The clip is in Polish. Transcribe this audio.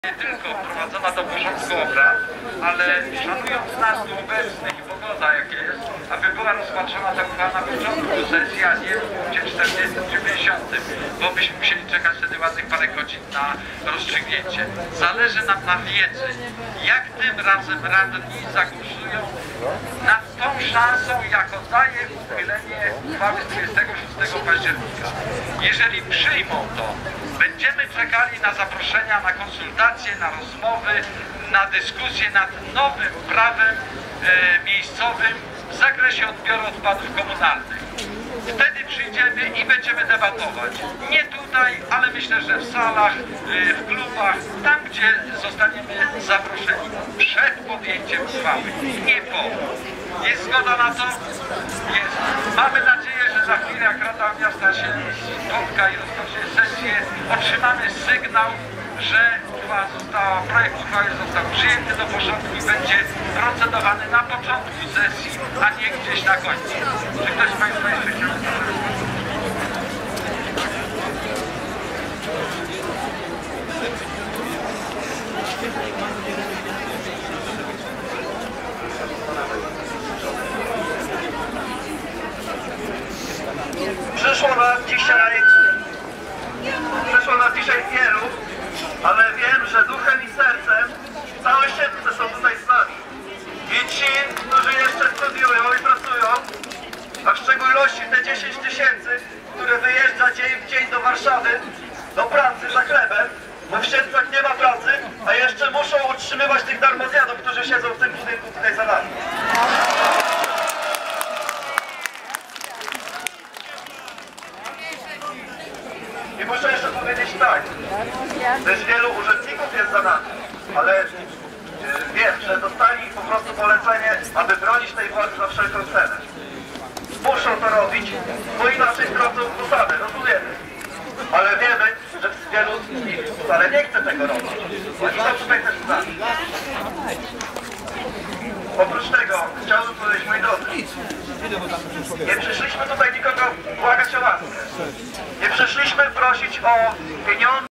Nie tylko prowadzona do porządku obrad, ale szanując nas tu obecnych i pogoda jakie jest, aby była rozpatrzona ta uchwała na początku sesji, a nie w punkcie 40 czy 50, bo byśmy musieli czekać wtedy ładnych parę godzin na rozstrzygnięcie. Zależy nam na wiedzy, jak tym razem radni zagłosują nad tą szansą, jaką daje uchylenie uchwały z 26 października. Jeżeli przyjmą to, będziemy czekali na zaproszenia, na konsultacje, na rozmowy, na dyskusję nad nowym prawem miejscowym w zakresie odbioru odpadów komunalnych. Wtedy przyjdziemy i będziemy debatować. Nie tutaj, ale myślę, że w salach, w klubach, tam gdzie zostaniemy zaproszeni. Przed podjęciem uchwały, nie po. Jest zgoda na to? Jest. Mamy nadzieję, że za chwilę, jak Rada Miasta się spotka i rozpocznie sesję, otrzymamy sygnał, że projekt uchwały został przyjęty do porządku i będzie procedowany na początku sesji, a nie gdzieś na końcu. Czy ktoś z Państwa jeszcze chciał? Przyszło nas dzisiaj wielu, ale wiem, że duchem i sercem całe Siedlce są tutaj z nami. I ci, którzy jeszcze studiują i pracują, a w szczególności te 10 000, które wyjeżdża dzień w dzień do Warszawy, do pracy za chlebem, bo w Siedlcach nie ma pracy, a jeszcze muszą utrzymywać tych darmozjadów, którzy siedzą w tym budynku tutaj za nami. I muszę jeszcze powiedzieć tak, też wielu urzędników jest za nami, ale wiem, że dostali po prostu polecenie, aby bronić tej władzy za wszelką cenę. Muszą to robić, bo inaczej stracą posadę, rozumiemy. Ale wiemy, że wielu z nich wcale nie chce tego robić. Oni są tutaj też z nami. Oprócz tego chciałbym powiedzieć, moi drodzy, nie przyszliśmy tutaj nikogo błagać o łaskę. Nie przyszliśmy prosić o pieniądze.